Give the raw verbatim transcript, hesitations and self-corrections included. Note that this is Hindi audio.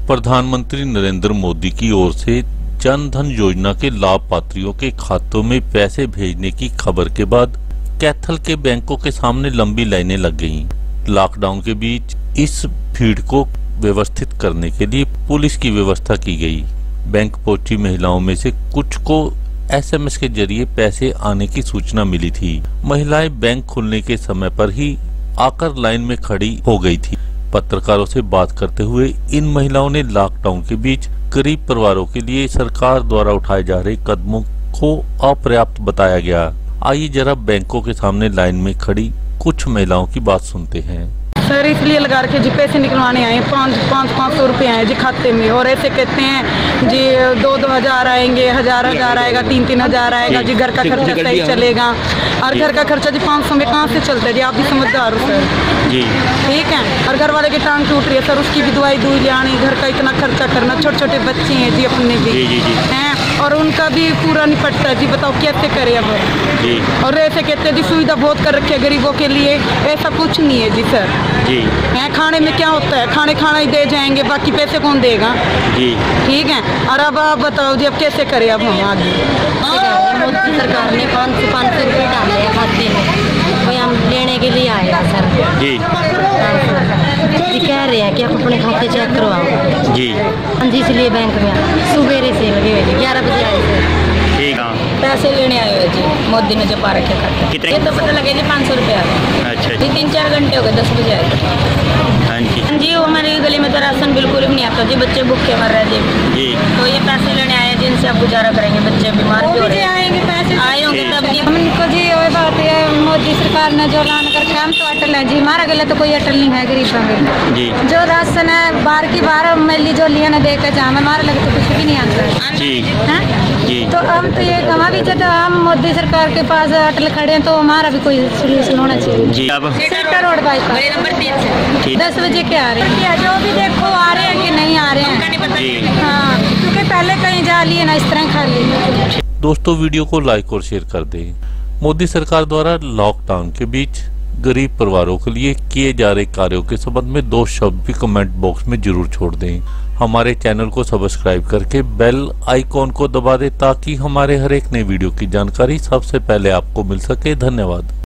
प्रधानमंत्री नरेंद्र मोदी की ओर से जन धन योजना के लाभार्थियों के खातों में पैसे भेजने की खबर के बाद कैथल के बैंकों के सामने लंबी लाइनें लग गईं। लॉकडाउन के बीच इस भीड़ को व्यवस्थित करने के लिए पुलिस की व्यवस्था की गई। बैंक पहुंची महिलाओं में से कुछ को एसएमएस के जरिए पैसे आने की सूचना मिली थी। महिलाएं बैंक खुलने के समय पर ही आकर लाइन में खड़ी हो गई थी। पत्रकारों से बात करते हुए इन महिलाओं ने लॉकडाउन के बीच गरीब परिवारों के लिए सरकार द्वारा उठाए जा रहे कदमों को अपर्याप्त बताया गया। आइए जरा बैंकों के सामने लाइन में खड़ी कुछ महिलाओं की बात सुनते हैं। सर इसलिए लगा रखे जी पैसे निकलवाने आए पाँच पाँच पाँच सौ रुपये आए जी खाते में, और ऐसे कहते हैं जी दो दो हजार आएंगे, हजार हजार आएगा, तीन तीन हजार आएगा जी, घर का खर्चा सही चलेगा। और घर का खर्चा जी पाँच सौ में कहाँ से चलता है जी, आप भी समझदार हो सर जी, ठीक है। और घर वाले की टांग टूट रही है सर, उसकी भी दवाई दूई ले आनी, घर का इतना खर्चा करना, छोटे छोटे बच्चे हैं जी अपने भी हैं, और उनका भी पूरा निपटता है जी। बताओ कैसे करे अब जी। और ऐसे कहते हैं जी सुविधा बहुत कर रखी है गरीबों के लिए, ऐसा कुछ नहीं है जी सर जी। है खाने में क्या होता है, खाने खाना ही दे जाएंगे, बाकी पैसे कौन देगा जी, ठीक है। और अब आप बताओ जी अब कैसे करें अब हम आगे। मोदी सरकार ने पाँच सौ पाँच सौ रुपये डाले हैं खाते में, वही हम लेने के लिए आए हैं सर जी। जी कह रहे हैं कि आप अपने खाते चेक करवाओ जी। हाँ जी इसलिए बैंक में सुबेरे से लगे हुए थे, ग्यारह बजे आए थे ठीक है। पैसे लेने आए हुए जी, मोदी ने जो पा रखे खाते कितने? ये तो पता लगे जी पाँच सौ रुपये आ गए। अच्छा जी तीन चार घंटे हो गए, दस बजे आए हाँ जी। हाँ जी हमारी गली में तो राशन बिल्कुल भी नहीं आता जी, बच्चे भूखे मर रहे हैं जी। तो ये पैसे लेने आए हैं जिनसे आप गुजारा करेंगे, बच्चे बीमार भी हो रहे हैं। आएंगे पैसे आए होंगे तब जी हमको जी वही बात है, मोदी सरकार ने जो ऐलान कर हम तो अटल है जी, हमारा गले तो कोई अटल नहीं है गरीबों में जी। जो राशन है बाहर की बाहर मैली जो लिया ना देकर जा, हमारे लगे तो कुछ भी नहीं आता जी जी। तो हम तो ये कमा भी चाहते, हम मोदी सरकार के पास अटल खड़े हैं, तो हमारा भी कोई सोल्यूशन होना चाहिए जी। अब सीटा रोड बाईपास नंबर तीन से दस बजे के आ रहे हैं, जो भी देखो आ रहे हैं कि नहीं आ रहे हैं। हाँ क्योंकि पहले कहीं जा लिए ना इस तरह खा लिए। दोस्तों वीडियो को लाइक और शेयर कर दें। मोदी सरकार द्वारा लॉकडाउन के बीच गरीब परिवारों के लिए किए जा रहे कार्यों के संबंध में दो शब्द भी कमेंट बॉक्स में जरूर छोड़ दें। हमारे चैनल को सब्सक्राइब करके बेल आइकॉन को दबा दें ताकि हमारे हर एक नई वीडियो की जानकारी सबसे पहले आपको मिल सके। धन्यवाद।